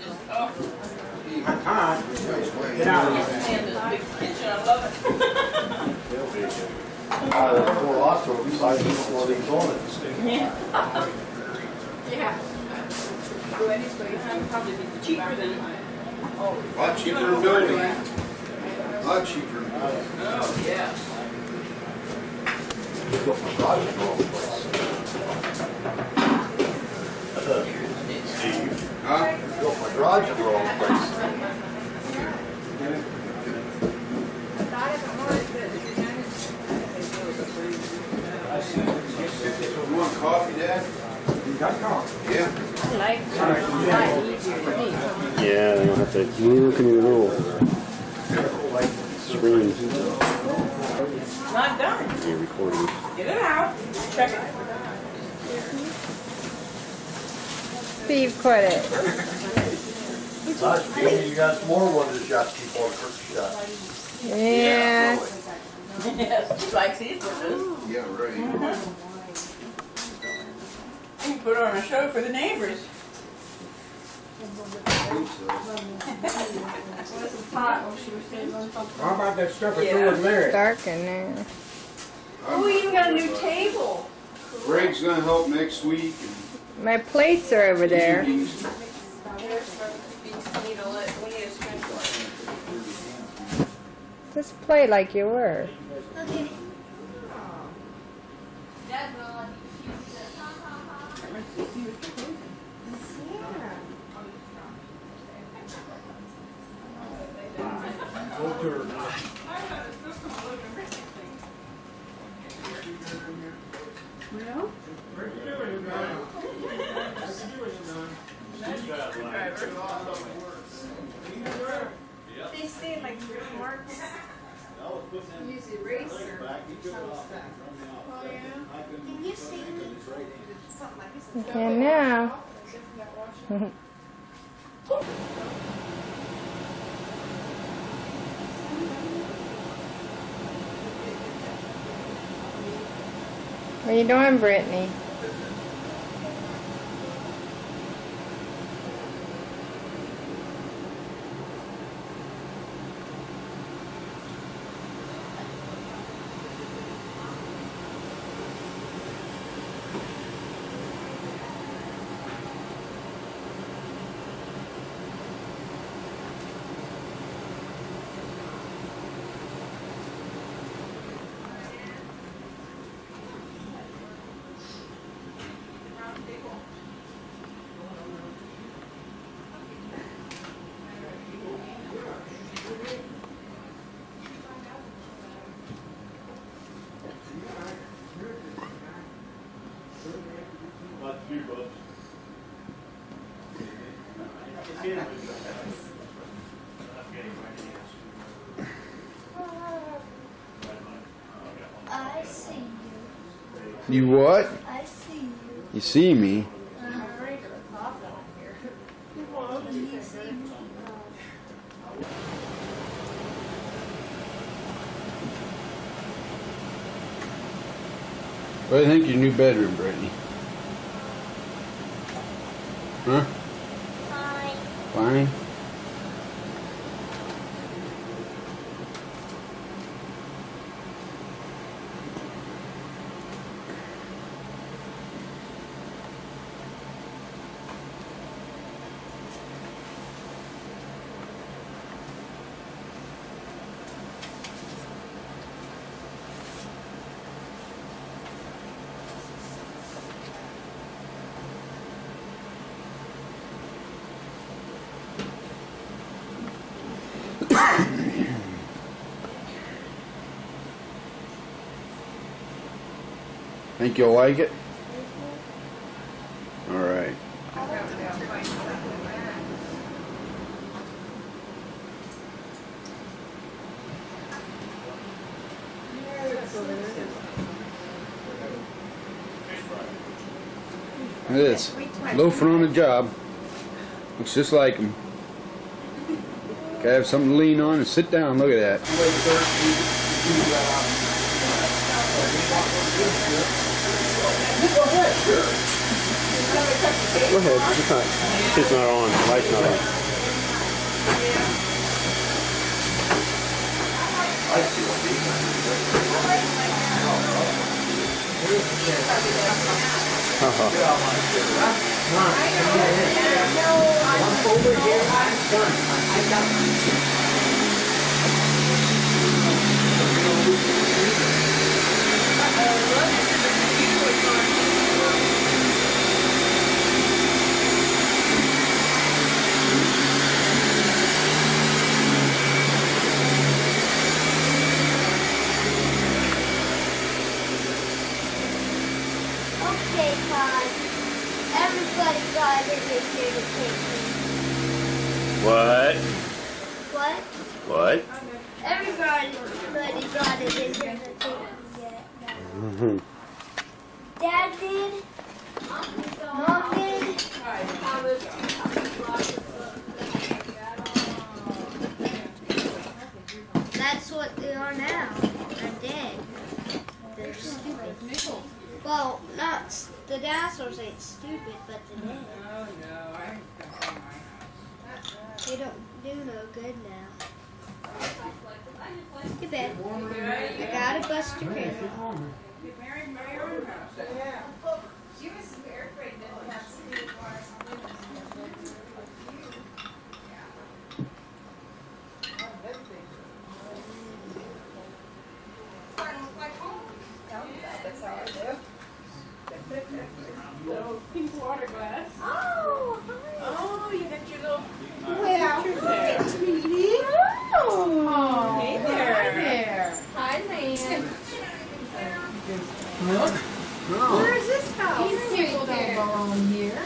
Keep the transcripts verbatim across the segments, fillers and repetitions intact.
Hot time. Get out of here. I pour lots of besides this one these on it. Yeah. Yeah. Probably be cheaper than. A lot cheaper than building. A lot cheaper than building. Oh, yeah. Built my garage in the wrong place. Steve. Huh? Built my garage in the wrong place. You want coffee, Dad? You got coffee? Yeah. I like it. It's a lot easier to eat. Yeah, they don't have to look in the little screen. Not done. You're recording. Get it out. Check it. Steve quit it. Nice, Steve, you got some more ones that got keep on turkey shot. Yeah. Yes, he likes these dishes. Yeah, right. You can put on a show for the neighbors. How about that stuff I Yeah. threw in there? Dark in there. Oh, we even got a new table. Greg's gonna help next week. My plates are over there. And Just play like you were. They say like marks use eraser some stuff. Oh yeah? Can you see me? Something like this. You can now. What are you doing, Brittany? I see you. You what? I see you. You see me? Can you see me? What do you think of your new bedroom, Brittany? Huh? Fine. Fine? Think you'll like it? All right. Look at this. Loafing on the job. Looks just like him. Gotta have something to lean on and sit down. Look at that. Go ahead, sure. Go ahead. It's not. It's not on. The light's not on. Uh-huh. Over here, I'm done. I got Okay, Todd. Everybody got it in here to take me. What? What? What? Everybody everybody got it in here to take me yet. Mm-hmm. Dad did. Mom did. That's what they are now. They're dead. They're stupid. Well, not s- the dinosaurs ain't stupid, but they're dead. Oh, no, I They don't do no good now. Too bad. I gotta bust your camera. Get married, marry your own house. She was very afraid that that's That's how I do. Little pink water glass. Oh, hi. Oh, you got your little Well, pictures there. sweetie. Oh, hey there. Hi, Nan. No. Where's this house? These people don't belong here.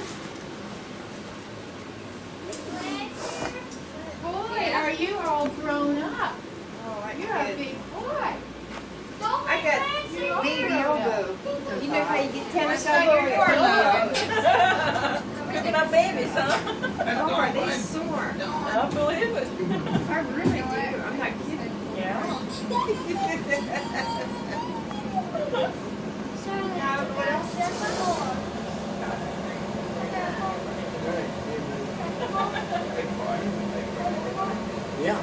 Boy, are you all grown up? Oh, I You're a big boy. I got baby elbow. You know how you get tennis That's elbow? not your elbow. Picking up babies, huh? Oh, are they sore? I believe it. I really do. I'm not kidding. Yeah. Yeah.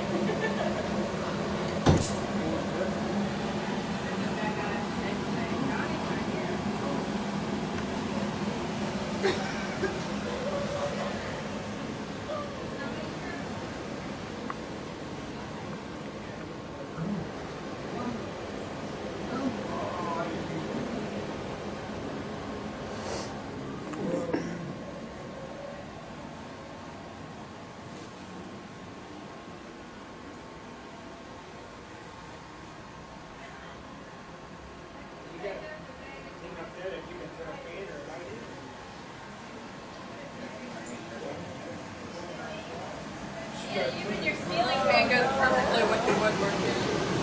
Even your ceiling fan goes perfectly with the woodworking.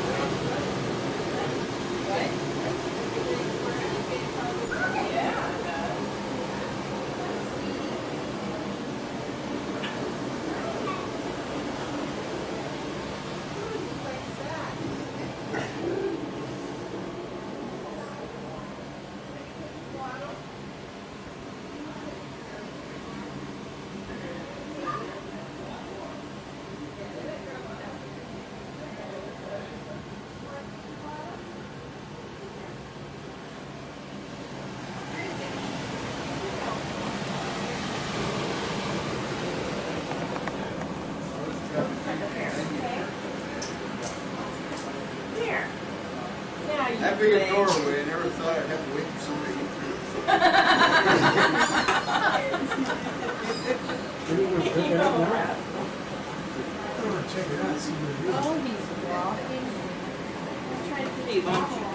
Here. Now you That big a play. doorway, I never thought I'd have to wait for somebody to get through. Oh, he's walking. Steve, why don't you